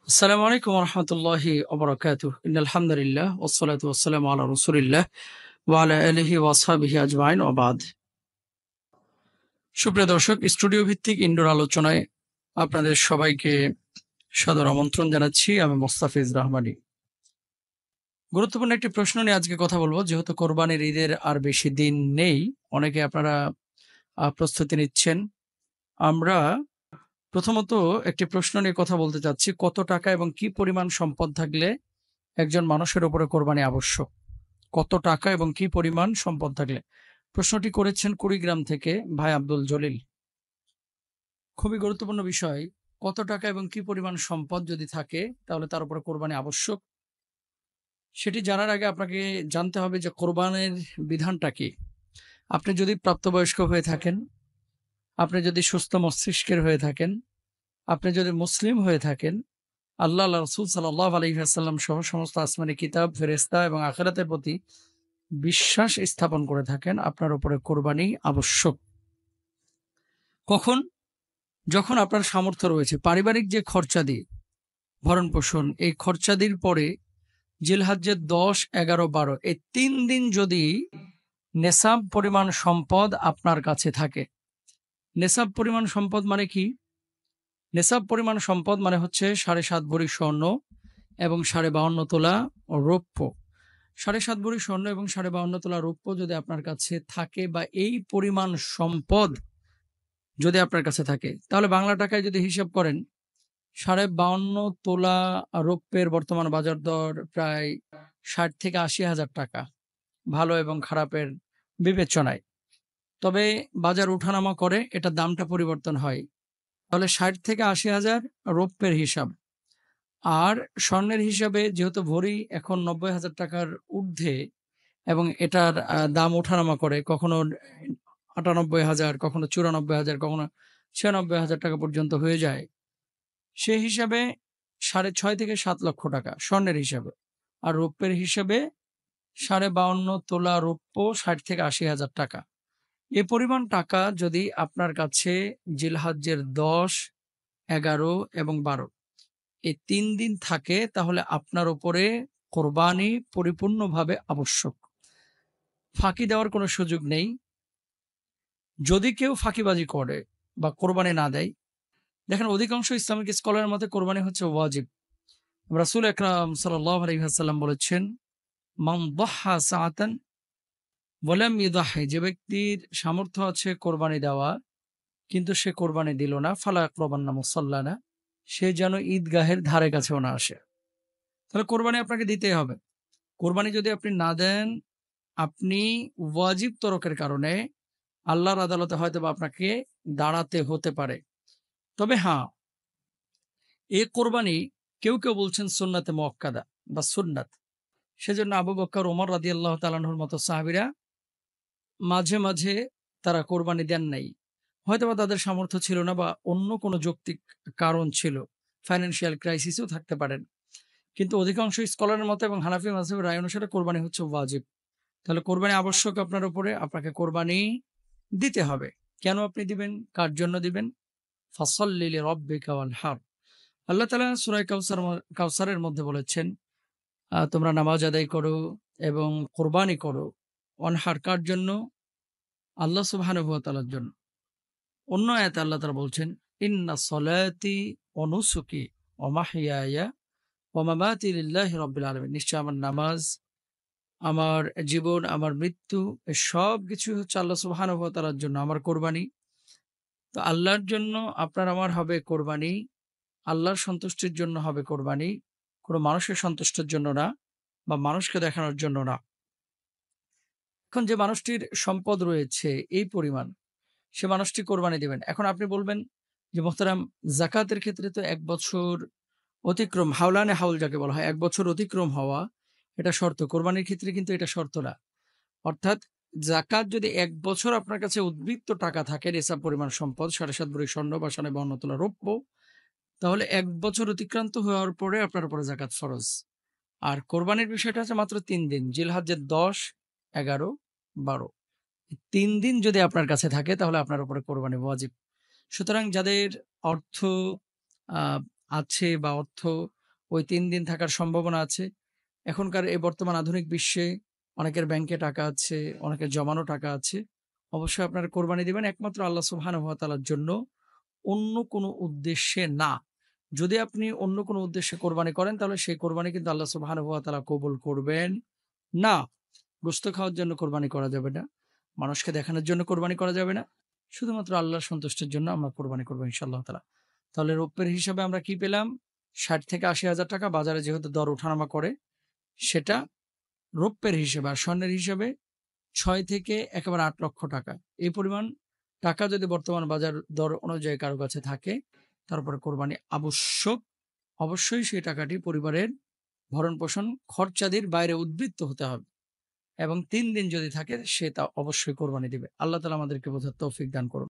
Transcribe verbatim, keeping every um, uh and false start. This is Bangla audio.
আসসালামু আলাইকুম রহমতুল্লাহি ওবরাকাতুহ ইন্নাল হামদুলিল্লাহ ওয়াসসালাতু ওয়াসসালামু আলা রাসূলিল্লাহ ওয়া আলা আলিহি ওয়া আসহাবিহি আজমাইন ওয়া বাদ। সুপ্রিয় দর্শক, স্টুডিও ভিত্তিক ইনডোর আলোচনায় আপনাদের সবাইকে সাদর আমন্ত্রণ জানাচ্ছি। আমি মোস্তাফিজ রহমানী। গুরুত্বপূর্ণ একটি প্রশ্ন নিয়ে আজকে কথা বলবো। যেহেতু কোরবানির ঈদের আর বেশি দিন নেই, অনেকে আপনারা আহ, প্রস্তুতি নিচ্ছেন। আমরা প্রথমত একটি প্রশ্ন নিয়ে কথা বলতে চাচ্ছি, কত টাকা এবং কি পরিমাণ সম্পদ থাকলে একজন মানুষের উপরে কোরবানি আবশ্যক? কত টাকা এবং কি পরিমাণ সম্পদ থাকলে? প্রশ্নটি করেছেন কুড়িগ্রাম থেকে ভাই আব্দুল জলিল। খুবই গুরুত্বপূর্ণ বিষয়। কত টাকা এবং কি পরিমাণ সম্পদ যদি থাকে তাহলে তার উপরে কোরবানি আবশ্যক, সেটি জানার আগে আপনাকে জানতে হবে যে কোরবানের বিধানটা কি। আপনি যদি প্রাপ্তবয়স্ক হয়ে থাকেন, আপনি যদি সুস্থ মস্তিষ্কের হয়ে থাকেন, আপনি যদি মুসলিম হয়ে থাকেন, আল্লাহ আল্লাহ রসুল সাল্লাল্লাহু আলাইহি ওয়াসাল্লাম সহ সমস্ত আসমানি কিতাব, ফেরেশতা এবং আখিরাতের প্রতি বিশ্বাস স্থাপন করে থাকেন, আপনার উপরে কোরবানি আবশ্যক। কখন? যখন আপনার সামর্থ্য রয়েছে। পারিবারিক যে খরচাদি, ভরণ পোষণ, এই খরচাদির পরে জিলহজ্জের দশ, এগারো, বারো এই তিন দিন যদি নেসাব পরিমাণ সম্পদ আপনার কাছে থাকে। নেসাব পরিমাণ সম্পদ মানে কি? নেসাব পরিমাণ সম্পদ মানে হচ্ছে সাড়ে সাত ভরি স্বর্ণ এবং সাড়ে বাউন্ন তোলা রৌপ্য। সাড়ে সাত ভরি স্বর্ণ এবং সাড়ে বাউন্ন তোলা রৌপ্য যদি আপনার কাছে থাকে, বা এই পরিমাণ সম্পদ যদি আপনার কাছে থাকে, তাহলে বাংলা টাকায় যদি হিসাব করেন, সাড়ে বাউন্ন তোলা রৌপ্যের বর্তমান বাজার দর প্রায় ষাট থেকে আশি হাজার টাকা, ভালো এবং খারাপের বিবেচনায়। তবে বাজার উঠানামা করে, এটা দামটা পরিবর্তন হয়। তাহলে ষাট থেকে আশি হাজার রৌপ্যের হিসাব। আর স্বর্ণের হিসাবে যেহেতু ভরি এখন নব্বই হাজার টাকার ঊর্ধ্বে এবং এটার আহ, দাম ওঠানামা করে, কখনো আটানব্বই হাজার, কখনো চুরানব্বই হাজার, কখনো ছিয়ানব্বই হাজার টাকা পর্যন্ত হয়ে যায়। সেই হিসাবে সাড়ে ছয় থেকে সাত লক্ষ টাকা স্বর্ণের হিসাবে। আর রৌপ্যের হিসাবে সাড়ে বাউন্ন তোলা রৌপ্য ষাট থেকে আশি হাজার টাকা। এ পরিমাণ টাকা যদি আপনার কাছে জিলহজ্জের দশ, এগারো এবং বারো এই তিন দিন থাকে, তাহলে আপনার উপরে কোরবানি পরিপূর্ণভাবে আবশ্যক। ফাঁকি দেওয়ার কোনো সুযোগ নেই। যদি কেউ ফাঁকিবাজি করে বা কোরবানি না দেয়, দেখেন অধিকাংশ ইসলামিক স্কলারের মতে কোরবানি হচ্ছে ওয়াজিব। রাসূল আকরাম সাল্লাল্লাহু আলাইহি ওয়াসাল্লাম বলেছেন, মান দাহা সাআতান ওয়া লাম ইউদাহি, যে ব্যক্তির সামর্থ্য আছে কোরবানি দেওয়া কিন্তু সে কোরবানি দিল না, ফালা ইয়াকরাবান্না মুসাল্লানা, সে যেন ঈদগাহের ধারে কাছেও না আসে। তাহলে কোরবানি আপনাকে দিতেই হবে। কোরবানি যদি আপনি না দেন, আপনি ওয়াজিব তরকের কারণে আল্লাহর আদালতে হয়তো বা আপনাকে দাঁড়াতে হতে পারে। তবে হ্যাঁ, এ কোরবানি কেউ কেউ বলছেন সুন্নাতে মুআক্কাদা বা সুন্নাত। সেজন্য আবু বকর, ওমর রাদিয়াল্লাহু তাআলা আনহুর মতো সাহাবীরা মাঝে মাঝে তারা কোরবানি দেন নাই। হয়তোবা তাদের সামর্থ্য ছিল না, বা অন্য কোনো যৌক্তিক কারণ ছিল, ফাইন্যান্সিয়াল ক্রাইসিসও থাকতে পারেন। কিন্তু অধিকাংশ স্কলারের মতে এবং হানাফি মাযহাবের রায় অনুসারে কোরবানি হচ্ছে ওয়াজিব। তাহলে কোরবানি আবশ্যক আপনার উপরে, আপনাকে কোরবানি দিতে হবে। কেন আপনি দিবেন? কার জন্য দিবেন? ফাসাল্লি লিরাব্বিকা ওয়ানহার। আল্লাহ তাআলা সূরা কাউসার কাউসারের মধ্যে বলেছেন, আহ, তোমরা নামাজ আদায় করো এবং কোরবানি করো। ওয়ানহার কার জন্য? আল্লাহ সুবহানাহু ওয়া তাআলার জন্য। অন্য আয়াতে আল্লাহ তাআলা বলছেন, ইন্না সলাতি ওয়া নুসুকি ওয়া মাহইয়ায়া ওয়া মামাতি লিল্লাহি রাব্বিল আলামিন, নিশ্চয় আমার নামাজ, আমার জীবন, আমার মৃত্যু সব কিছু হচ্ছে আল্লাহ সুবহানাহু ওয়া তাআলার জন্য। আমার কোরবানি তো আল্লাহর জন্য, আপনার আমার হবে কোরবানি আল্লাহর সন্তুষ্টির জন্য হবে কোরবানি, কোনো মানুষের সন্তুষ্টির জন্য না, বা মানুষকে দেখানোর জন্য না। এখন যে মানুষটির সম্পদ রয়েছে এই পরিমাণ, সে মানুষটি কোরবানি দিবেন। এখন আপনি বলবেন যে মোহতারাম, জাকাতের ক্ষেত্রে তো এক বছর অতিক্রম, হাওলানে হাউল যাকে বলা হয়, এক বছর অতিক্রম হওয়া এটা শর্ত। কোরবানির ক্ষেত্রে কিন্তু এটা শর্ত না। অর্থাৎ জাকাত যদি এক বছর আপনার কাছে উদ্বৃত্ত টাকা থাকে, নিসাব পরিমাণ সম্পদ সাড়ে সাত ভরি স্বর্ণ বা সাড়ে বাউন্ন তোলা রৌপ্য, তাহলে এক বছর অতিক্রান্ত হওয়ার পরে আপনার উপরে জাকাত ফরজ। আর কোরবানির বিষয়টা হচ্ছে মাত্র তিন দিন, জিলহজ্জের দশ, এগারো, বারো তিন দিন যদি আপনার কাছে থাকে তাহলে আপনার উপরে কোরবানি ওয়াজিব। সুতরাং যাদের অর্থ আহ, আছে বা অর্থ ওই তিন দিন থাকার সম্ভাবনা আছে। এখনকার এই বর্তমান আধুনিক বিশ্বে অনেকের ব্যাংকে টাকা আছে, অনেকের জমানো টাকা আছে। অবশ্যই আপনারা কোরবানি দিবেন একমাত্র আল্লাহ সুবহানাহু ওয়া তাআলার জন্য, অন্য কোনো উদ্দেশ্যে না। যদি আপনি অন্য কোনো উদ্দেশ্যে কোরবানি করেন তাহলে সেই কোরবানি কিন্তু আল্লাহ সুবহানাহু ওয়া তাআলা কবুল করবেন না। গোশত খাওয়ার জন্য কোরবানি করা যাবে না। মানুষকে দেখানোর জন্য কোরবানি করা যাবে না। শুধুমাত্র আল্লাহর সন্তুষ্টির জন্য আমরা কোরবানি করব ইনশাআল্লাহ তাআলা। তাহলে রৌপ্যের হিসাবে আমরা কি পেলাম? ষাট থেকে আশি হাজার টাকা, বাজারে যেহেতু দর ওঠানামা করে সেটা রৌপ্যের হিসেবে। আর স্বর্ণের হিসাবে ছয় থেকে একেবারে আট লক্ষ টাকা। এই পরিমাণ টাকা যদি বর্তমান বাজার দর অনুযায়ী কারো কাছে থাকে, তারপরে কোরবানি আবশ্যক। অবশ্যই সেই টাকাটি পরিবারের ভরণ-পোষণ খরচাদির বাইরে উদ্বৃত্ত হতে হবে এবং তিন দিন যদি থাকে সে তা অবশ্যই কোরবানি দিবে। আল্লাহ তাআলা আমাদেরকে বোঝার তৌফিক দান করুন।